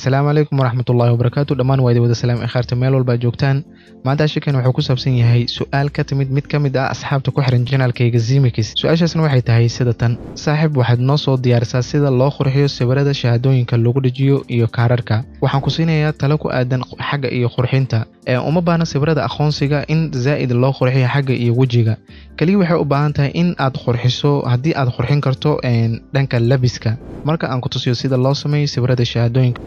السلام عليكم ورحمة الله وبركاته دمان وايد wada salaam akhaarta meel walba joogtaan maanta shirkan wuxuu ku saabsan yahay su'aal ka timid mid kamid ah asxaabta ku xiran channelkayga Zimikis su'aashaasna waxay tahay sida tan saaxiib waxaad noo soo diyaarisaa sida loo qurxiyo sawirada shahaadooyinka lagu dhajiyo iyo kaararka waxaan ku siinayaa talo ku aadan xagga iyo qurxinta uma baahna sawirada aqoonsiga in zaid loo qurxiyo xagga iyo wajiga kaliya waxay u baahan tahay in aad qurxiso haddii aad qurxin karto dhanka labiska marka aan ku tusiyo sida loo sameeyo sawirada shahaadooyinka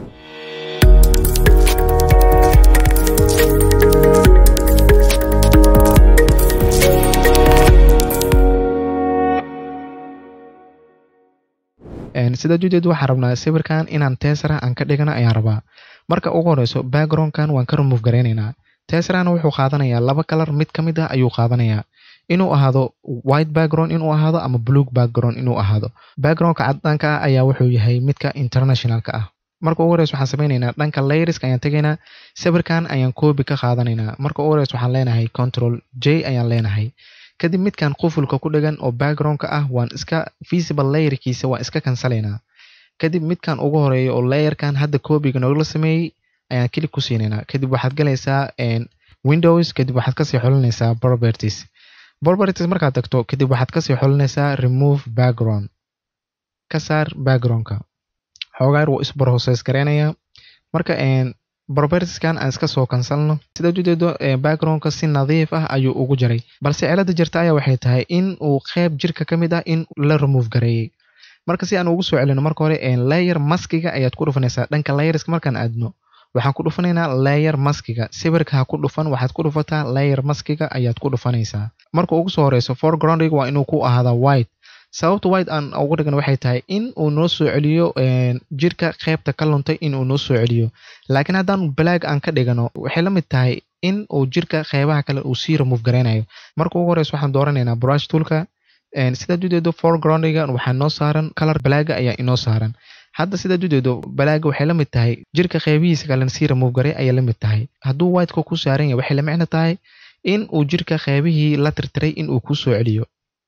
sida judeed waxaan rabnaa sawirkan inaan teesara aan ka dhigana ayaan rabaa marka ugu horeyso backgroundkan waan ka remove gareynaynaa teesarana wuxuu qaadanayaa laba color mid ka mid ah ayuu qaadanayaa inuu ahaado white background inuu ahaado ama blue background inuu ahaado backgroundka caddaanka ah ayaa wuxuu yahay midka internationalka ah marka ugu horeyso waxaan sameynaynaa dhanka layerska ayaan tegaynaa sawirkan ayaan copy ka qaadanaynaa marka ugu horeyso waxaan leenahay control J ayaan leenahay kadib midkan qufulka ku dhagan oo backgroundka ah waan iska visible layerkiisa waan iska kansaleynaa kadib midkan ugu horeeyo oo layerkan hadda copyga noola sameeyay ayaan click ku siinayna kadib waxaad galaysaa Windows kadib waxaad ka sii xulinaysaa properties markaad tagto kadib waxaad ka sii xulinaysaa remove background ka saar backgroundka xogaar wuu isprocess gareynayaa marka propertieskan aan iska soo kansalno sida ujeedo backgroundka si nadiif ah ayuu ugu jaray balse cilada jirta ayaa waxay tahay in uu qayb jirka kamid ah in la remove gareeyay marka si aan ugu soo celino marka hore layer maskiga ayaad ku dhufanaysaa dhanka layerska markaan aadno waxaan ku dhufanaynaa layer maskiga sawirka ha ku dhufan waxaad ku dhufataa layer maskiga ayaad ku dhufanaysaa marka ugu soo horeyso foregroundiga waa inuu ku ahaada white sababta white aan ugu dhigan waxay tahay in uu noo soo celiyo jirka qaybta ka luntay in uu noo soo celiyo laakiin haddaan black aan ka dhigano waxay la mid tahay in uu jirka qaybaha kale uu sii remove gareynayo marka ugu horeyso waxaan dooranaynaa brush toolka sida ujeedo foregroundiga waxaa noo saaran color black ayaa inoo saaran hadda sida ujeedo black waxay la mid tahay jirka qaybihiisa kale sii remove garay ayaa la mid tahay hadduu white ku saaran yahay waxay la macno tahay in uu jirka qaybihii la tirtiray in uu ku soo celiyo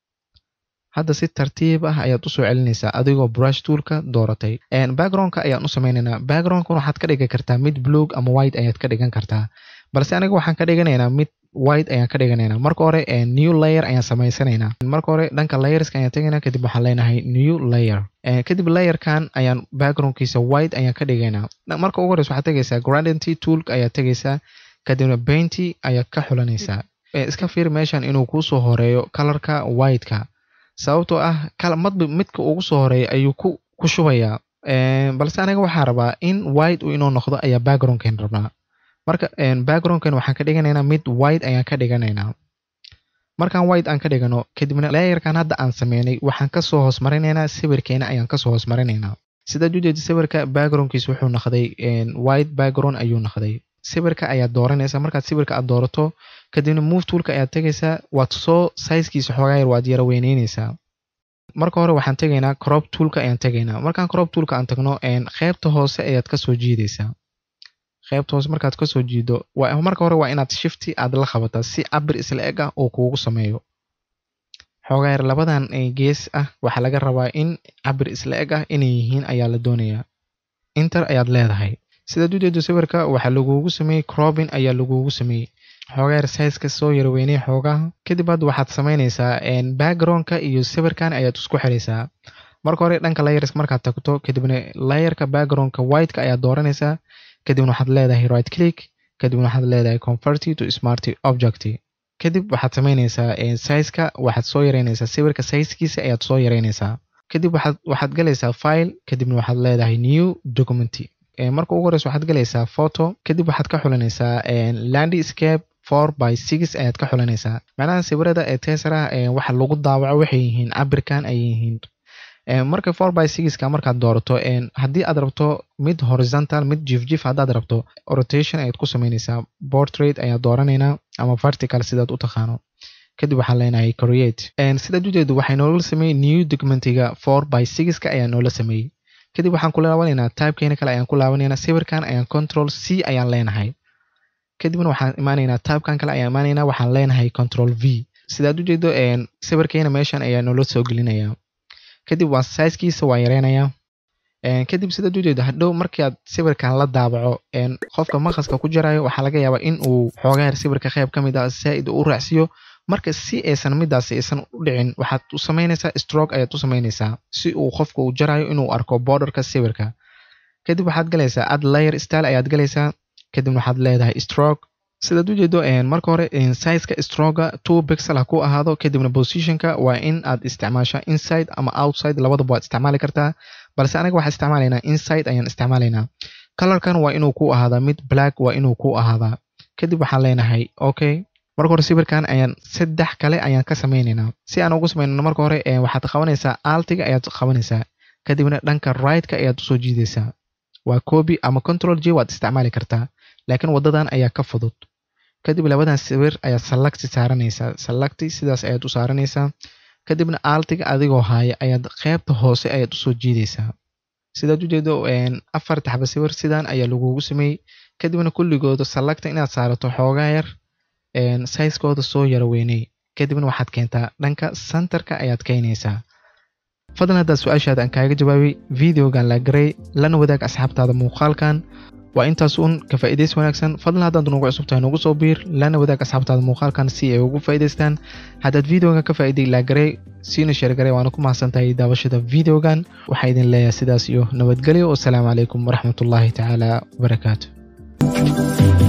hadda si tartiib ah ayaad u soo celinaysaa adigoo brush toolka dooratay backgroundka ayaan u sameynaynaa backgroundka waxaad ka dhigi kartaa mid blue ama white ayaad ka dhigan kartaa balse aniga waxaan ka dhiganaynaa mid white ayaan ka dhiganaynaa marka hore new layer ayaan samaysanaynaa marka hore dhanka layerska ayaan tegaynaa kadib waxaan leenahay new layer kadib layerkan ayaan backgroundkiisa white ayaan ka dhigaynaa marka ugu horeyso waxaad tegaysaa gradient toolka ayaad tegaysaa kadibna paint ayaad ka xulanaysaa iska fiir meeshan inuu kuu soo horeeyo colorka white-ka sababtoo ah midka ugu soo horeeya ayuu ku shubayaa balse aniga waxaan rabaa in white uu inoo noqdo ayaa backgroundkan rabnaa marka backgroundkan waxaan ka dhiganaynaa mid white ayaan ka dhiganaynaa markaan white aan ka dhigano kadibna layerkan hadda aan sameynay waxaan kasoo hoos marinaynaa sawirkeena ayaan kasoo hoos marinaynaa sida ujeeda sawirka backgroundkiisa wuxuu noqday white background ayuu noqday sawirka ayaad dooranaysaa markaad sawirka aad doorato kadibna move toolka ayaad tegaysaa waad soo sizekiisa xoogaa yar waad yara weyneynaysaa marka hore waxaan tegaynaa crop toolka ayaan tegaynaa markaan crop toolka aan tagno qaybta hoose ayaad kasoo jiidaysaa qaybta hoose markaad kasoo jiido marka hore waa inaad shifti aad la qabataa si cabir isla eg ah uu kuugu sameeyo xoogaa yar labadan gees ah waxaa laga rabaa in cabir isla eg ah inay yihiin ayaa la doonayaa enter ayaad leedahay sida ujeedo sawirka waxaa lagugu sameeyey cropping ayaa lagugu sameeyey xoogaa yar size-ka soo yara weynay xoogaha kadib hadda waxaad samaynaysaa backgroundka iyo sawirkan ayaad isku xiraysaa marka hore dhanka layers markaad tagto kadibna layerka backgroundka white-ka ayaad dooranaysaa kadibna waxaad leedahay right click kadibna waxaad leedahay convert to smart object kadib waxaad samaynaysaa size-ka waxaad soo yareynaysaa sawirka size-kiisa ayaad soo yareynaysaa kadib waxaad galaysaa file kadibna waxaad leedahay new document marka ugu horeyso waxaad galaysaa photo kadib waxaad ka xulinaysaa landscape 4:6 ayaad ka xulinaysaa macnaha sawirada teesara waxa lagu daawaco waxay yihiin cabirkan ay yihiin marka 4:6 ka markaad doorato haddii aad rabto mid horizontal mid jif haddaad rabto rotation ayaad ku samaynaysaa portrait ayaad dooranaynaa ama vertical sidaad u taqaano kadib waxaan leenahay create sida ujeedo waxay noola sameeyey new documentiga 4:6 ka ayaa noola sameeyey kadib waxaan ku laabanaynaa tabkeena kale ayaan ku laabanaynaa sawirkan ayaan control C ayaan leenahay kadibna waxaan imaanaynaa tabkan kale ayaan imaanaynaa waxaan leenahay control V sidaad ujeedo sawirkeena meeshan ayaa noola soo gelinayaa kadib waa sizekiisa waa yareynayaa kadib sida ujeedo hadhow markii aad sawirkan la daabaco qofka maqaska ku jarayo waxa laga yaabaa in uu xoogaa yar sawirka qayb ka mid ah saaid u raacsiyo marka si aysan midaas aysan u dhicin waxaad u samaynaysaa stroke ayaad u samaynaysaa si uu qofka uu jarayo inuu arko borderka sawirka kadib waxaad galaysaa add layer style ayaad galaysaa kadib waxaad leedahay stroke sida ujeedo marka hore size-ka stroke 2 pixel ha ku ahaado kadibna position-ka waa in aad isticmaashaa inside ama outside labadaba waad isticmaali kartaa balse anaga waxaan isticmaalaynaa inside ayaan isticmaalaynaa colorkan waa inuu ku ahaadaa mid black waa inuu ku ahaadaa kadib waxaan leenahay okay marka hore sawirkan ayaan saddex kale ayaan ka sameynaynaa si aan ugu sameeyno marka hore waxaad qabanaysaa alt-ga ayaad qabanaysaa kadibna dhanka right-ka ayaad soo jiidaysaa waa copy ama control J waad isticmaali kartaa laakiin wadadan ayaa ka fudud kadib labadan sawir ayaa select saaranaysaa select sidaas ayaad u saaranaysaa kadibna alt-ga adigoo haaya ayaad qaybta hoose ayaad u soo jiidaysaa sidaad u jeedo afar taxba sawir sidan ayaa lagugu sameeyay kadibna kulligooda select inaad saarato xoogaa yar size-kooda soo yara weynay kadibna waxaad keentaa dhanka center-ka ayaad keenaysaa fadlan haddaad su-aashaada aan kaaga jawaabay videogan la garay lana wadaag asxaabtaada muuqaalkan waa intaas uun ka faa'iidays wanaagsan fadlan haddaad nagu cusub tahay nagu soo biir lana wadaag asxaabtaada muuqaalkan si ay ugu faa'iidaystaan haddaad videogan ka faa'iiday la garay siina share garay waana ku mahadsantahay daawashada videogan waxaa idin leeyahay sidaas iyo nabadgelyo wassalaamu calaykum waraxmatullaahi tacaala wabarakaatu